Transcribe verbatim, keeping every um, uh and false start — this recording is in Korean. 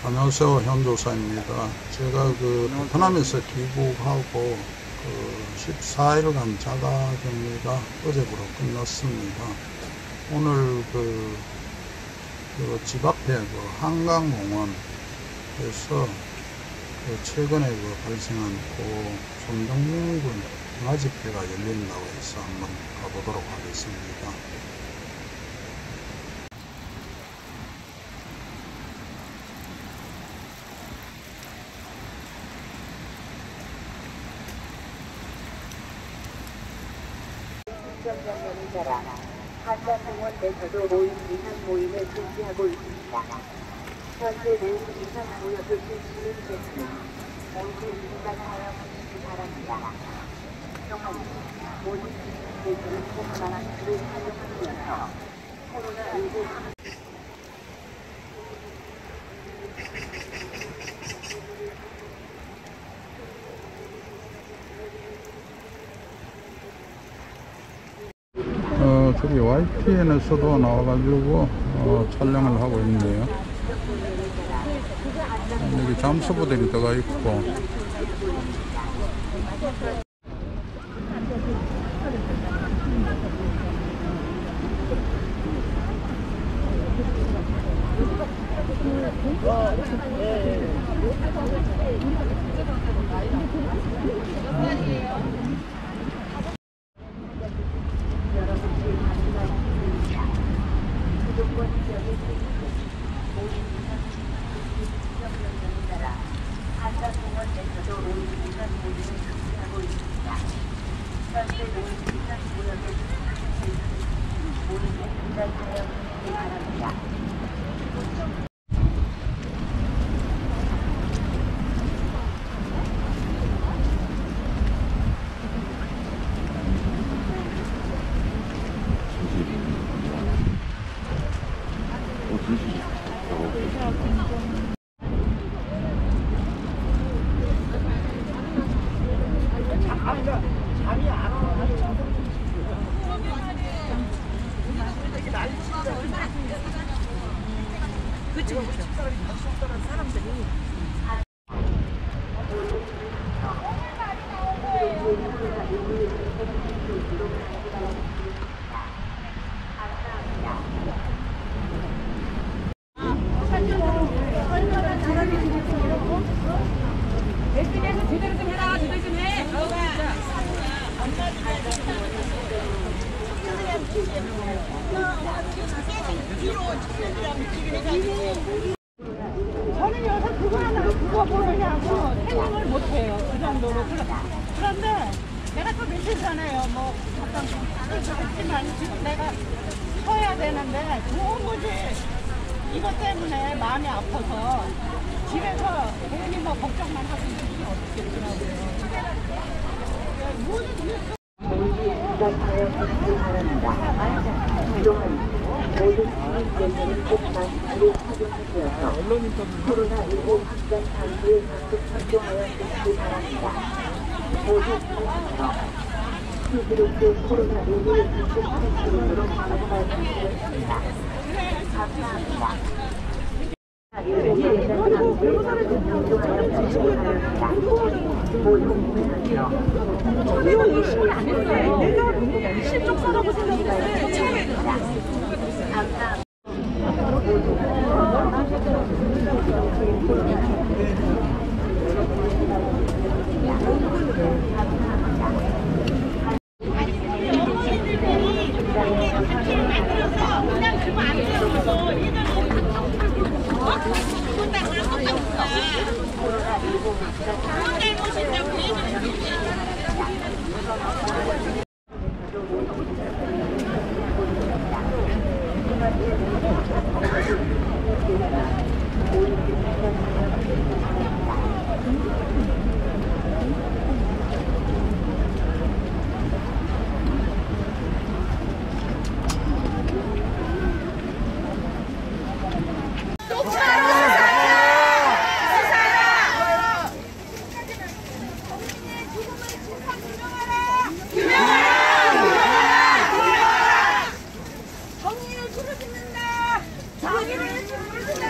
안녕하세요. 현도사입니다. 제가 그 베트남에서 귀국하고 그 십사 일간 자가격리가 어제부로 끝났습니다. 오늘 그, 그 집 앞에 그 한강공원에서 그 최근에 그 발생한 그 손정민군 강화집회가 열린다고 해서 한번 가보도록 하겠습니다. 전면을 따라 한강공원 내에서도 모임 이상 모임을 금지하고 있습니다. 현재 모임 이상 모여을 실시는 대신 모두 중단하여 주시기 바랍니다. 또한 모든 대신을 공간한 수를 활용하면서 코로나십구 어, 저기 와이티엔에서도 나와가지고 어, 촬영을 하고 있는데요. 어, 여기 잠수부들이 들어가 있고, 한강공원에서도 모임 이상 모임을 금지하고 있습니다. 현재 모임 이상 모임을 모임을 중단하여 주시기 바랍니다. 그쵸, 그쵸. 사람들이. 대신해서 제대로 좀 해라, 제대로 좀 해. 저는 여기서 그거 하나 그거 모르냐고 태닝을 못해요. 그 정도로. 그런데 내가 또 며칠 전에요. 뭐 어떤 했지만 지금 내가 서야 되는데 좋은 거지. 이것 때문에 마음이 아파서 집에서 괜히 뭐 걱정만 하고 있으면 어떻겠더라고요. 중단하여 주시기 바랍니다. 그동안 모든 시민들은 꼭 마스크를 착용하셔서 코로나십구 확산 방지에 적극 협조하여 주시기 바랍니다. 모두 시민으로 스스로도 코로나십구를 극복하는 기능으로 말씀드렸습니다. 감사합니다. 저기요, 이 시간 안 했어요. 내가 실종사라고 생각했는데. 감사합니다. 정의를 부르짖는다. 정의를 부르짖는다.